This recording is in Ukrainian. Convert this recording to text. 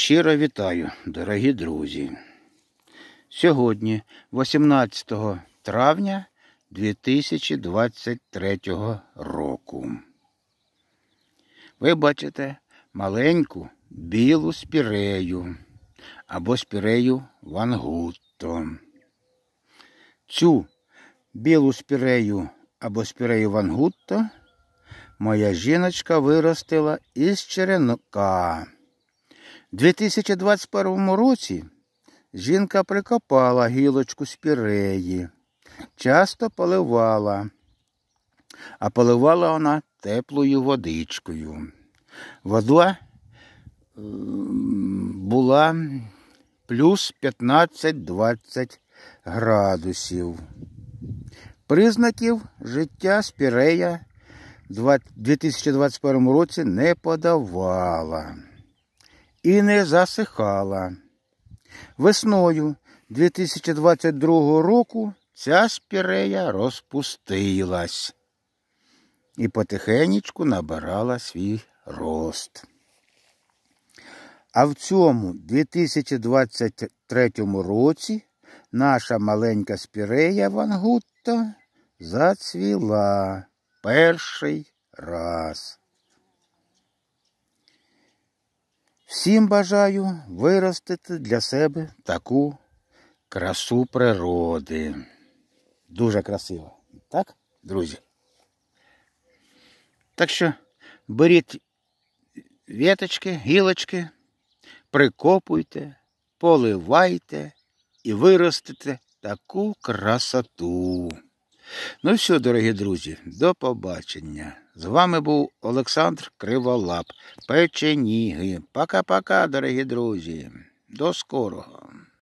Щиро вітаю, дорогі друзі. Сьогодні, 18 травня 2023 року. Ви бачите маленьку білу спірею або спірею вангутто. Цю білу спірею або спірею вангутто моя жіночка виростила із черенка. У 2021 році жінка прикопала гілочку спіреї, часто поливала, а поливала вона теплою водичкою. Вода була плюс 15-20 градусів. Признаків життя спірея в 2021 році не подавала і не засихала. Весною 2022 року ця спірея розпустилась і потихенечку набирала свій рост. А в цьому 2023 році наша маленька спірея вангутто зацвіла перший раз. Всім бажаю виростити для себе таку красу природи. Дуже красиво. Так, друзі? Так що беріть віточки, гілочки, прикопуйте, поливайте і виростите таку красоту. Ну все, дорогі друзі, до побачення. З вами був Олександр Криволап, Печеніги. Пока-пока, дорогі друзі. До скорого.